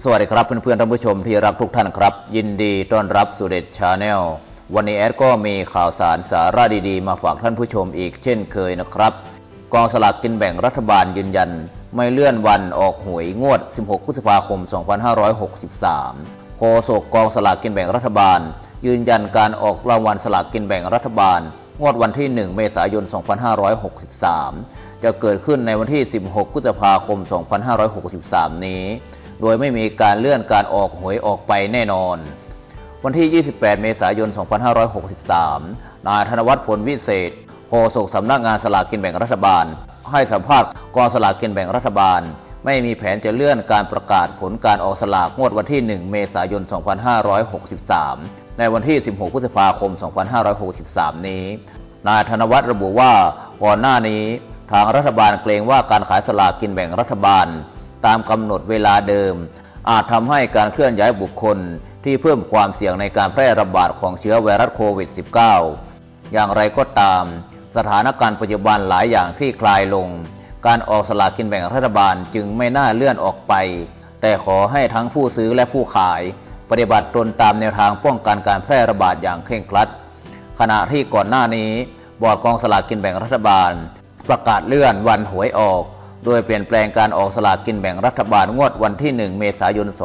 สวัสดีครับเพื่อนๆท่านผู้ชมที่รักทุกท่านครับยินดีต้อนรับสู่เด็ดชาแนลวันนี้แอดก็มีข่าวสารสาระดีๆมาฝากท่านผู้ชมอีกเช่นเคยนะครับกองสลากกินแบ่งรัฐบาลยืนยันไม่เลื่อนวันออกหวยงวด 16 พฤษภาคม 2563 โฆษกกองสลากกินแบ่งรัฐบาลยืนยันการออกรางวัลสลากกินแบ่งรัฐบาลงวดวันที่ 1 เมษายน 2563 จะเกิดขึ้นในวันที่ 16 พฤษภาคม 2563 นี้โดยไม่มีการเลื่อนการออกหวยออกไปแน่นอนวันที่ 28 เมษายน 2563 นายธนวัฒน์ ผลวิเศษโฆษกสำนักงานสลากกินแบ่งรัฐบาลให้สัมภาษณ์กองสลากกินแบ่งรัฐบาลไม่มีแผนจะเลื่อนการประกาศผลการออกสลากงวดวันที่ 1 เมษายน 2563 ในวันที่ 16 พฤษภาคม 2563 นี้นายธนวัฒน์ระบุว่าก่อนหน้านี้ทางรัฐบาลเกรงว่าการขายสลากกินแบ่งรัฐบาลตามกำหนดเวลาเดิมอาจทำให้การเคลื่อนย้ายบุคคลที่เพิ่มความเสี่ยงในการแพร่ระบาดของเชื้อไวรัสโควิด -19 อย่างไรก็ตามสถานการณ์ปัจจุบันหลายอย่างที่คลายลงการออกสลากกินแบ่งรัฐบาลจึงไม่น่าเลื่อนออกไปแต่ขอให้ทั้งผู้ซื้อและผู้ขายปฏิบัติตนตามแนวทางป้องกันการแพร่ระบาดอย่างเคร่งครัดขณะที่ก่อนหน้านี้บอร์ดกองสลากกินแบ่งรัฐบาลประกาศเลื่อนวันหวยออกโดยเปลี่ยนแปลงการออกสลากกินแบ่งรัฐบาลงวดวันที่ 1 เมษายน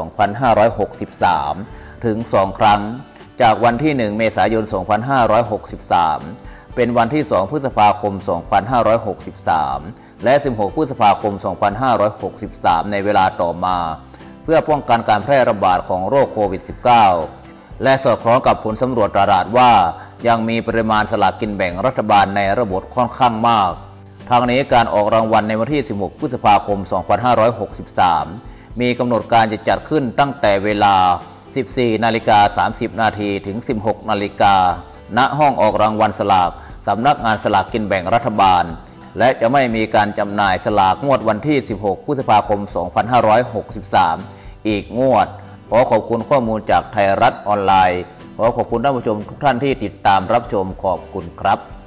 2563 ถึง 2 ครั้งจากวันที่ 1 เมษายน 2563 เป็นวันที่ 2 พฤษภาคม 2563 และ 16 พฤษภาคม 2563 ในเวลาต่อมาเพื่อป้องกันการแพร่ระบาดของโรคโควิด -19 และสอดคล้องกับผลสำรวจตลาดว่ายังมีปริมาณสลากกินแบ่งรัฐบาลในระบบค่อนข้างมากทางนี้การออกรางวัลในวันที่ 16 พฤษภาคม 2563 มีกำหนดการจะจัดขึ้นตั้งแต่เวลา 14:30 นาทีถึง 16 นาฬิกาณห้องออกรางวัลสลากสำนักงานสลากกินแบ่งรัฐบาลและจะไม่มีการจำหน่ายสลากงวดวันที่ 16 พฤษภาคม 2563 อีกงวดขอขอบคุณข้อมูลจากไทยรัฐออนไลน์ขอขอบคุณท่านผู้ชมทุกท่านที่ติดตามรับชมขอบคุณครับ